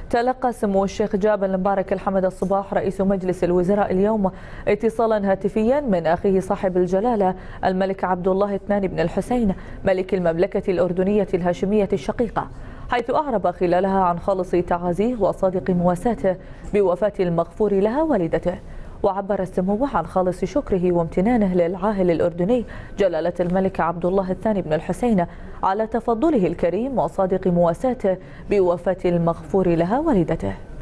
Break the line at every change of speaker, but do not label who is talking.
تلقى سمو الشيخ جابر المبارك الحمد الصباح رئيس مجلس الوزراء اليوم اتصالا هاتفيا من أخيه صاحب الجلالة الملك عبد الله الثاني بن الحسين ملك المملكة الأردنية الهاشمية الشقيقة، حيث أعرب خلالها عن خالص تعازيه وصادق مواساته بوفاة المغفور لها والدته. وعبر السمو عن خالص شكره وامتنانه للعاهل الأردني جلالة الملك عبد الله الثاني بن الحسين على تفضله الكريم وصادق مواساته بوفاة المغفور لها والدته.